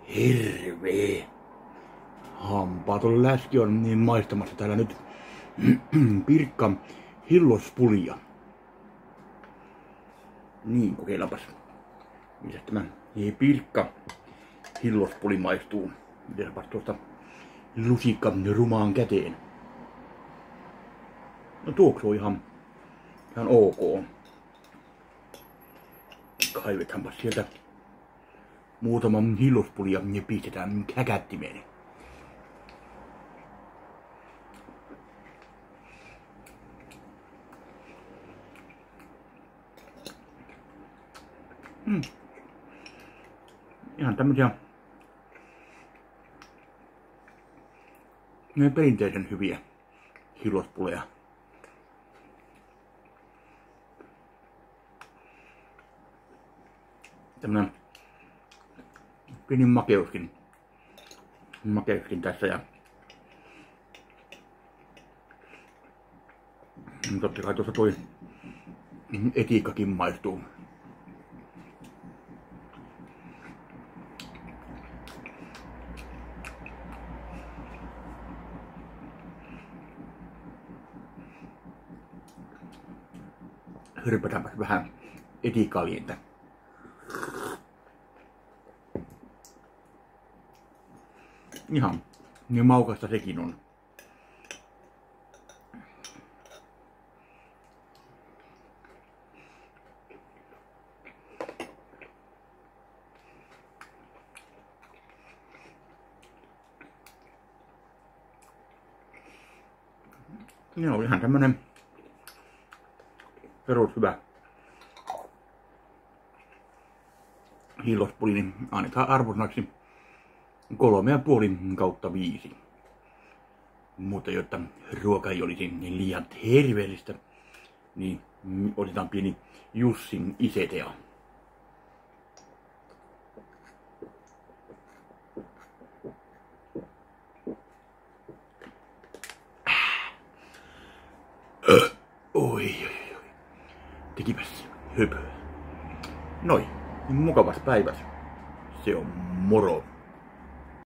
Hirvee. Hampaaton läski on niin maistamassa täällä nyt Pirkka hillospulia. Niin, kokeillaanpas. Mitäs tämä Pirkka hillospuli maistuu? Mitäs tuosta lusikka rumaan käteen? No tuoksuu ihan ok. Kaivetaanpas sieltä muutaman hillospulia ja pistetään häkättimeen. Ihan tämmösiä perinteisen hyviä hillospuleja. Tämmönen pieni makeuskin tässä ja totta kai tuossa toi etiikkakin maistuu. Hyrpätäänpäs vähän etikalientä. Ihan niin maukasta sekin on. Joo, ihan tämmönen perushyvä hillospuli, niin annetaan arvosanaksi 3,5/5. Mutta jotta ruoka ei olisi niin liian terveellistä, niin otetaan pieni Jussin isetea. Oi. Tekipäs höpöä. Noi, mukavas päiväs. Se on moro.